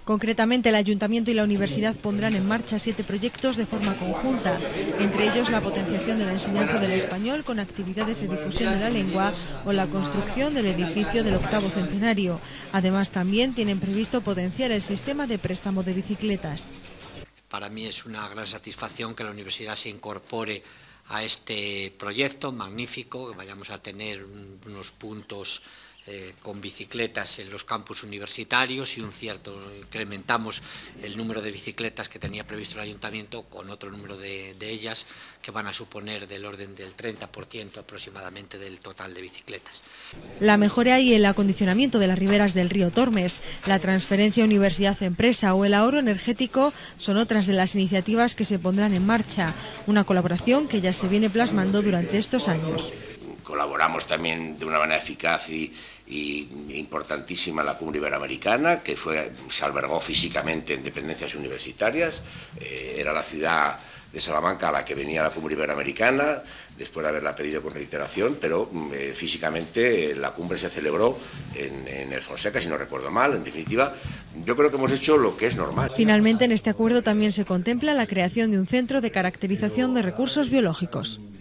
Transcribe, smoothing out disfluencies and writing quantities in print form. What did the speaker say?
Concretamente, el Ayuntamiento y la Universidad pondrán en marcha 7 proyectos de forma conjunta, entre ellos la potenciación de la enseñanza del español con actividades de difusión de la lengua o la construcción del edificio del 8º centenario. Además, también tienen previsto potenciar el sistema de préstamo de bicicletas. Para mí es una gran satisfacción que la universidad se incorpore a este proyecto magnífico, que vayamos a tener unos puntos con bicicletas en los campus universitarios y incrementamos el número de bicicletas que tenía previsto el ayuntamiento con otro número de ellas que van a suponer del orden del 30% aproximadamente del total de bicicletas. La mejora y el acondicionamiento de las riberas del río Tormes, la transferencia universidad-empresa o el ahorro energético son otras de las iniciativas que se pondrán en marcha, una colaboración que ya se viene plasmando durante estos años. Colaboramos también de una manera eficaz y importantísima en la Cumbre Iberoamericana, que se albergó físicamente en dependencias universitarias. Era la ciudad de Salamanca a la que venía la Cumbre Iberoamericana, después de haberla pedido con reiteración, pero físicamente la cumbre se celebró en el Fonseca, si no recuerdo mal. En definitiva, yo creo que hemos hecho lo que es normal. Finalmente, en este acuerdo también se contempla la creación de un centro de caracterización de recursos biológicos.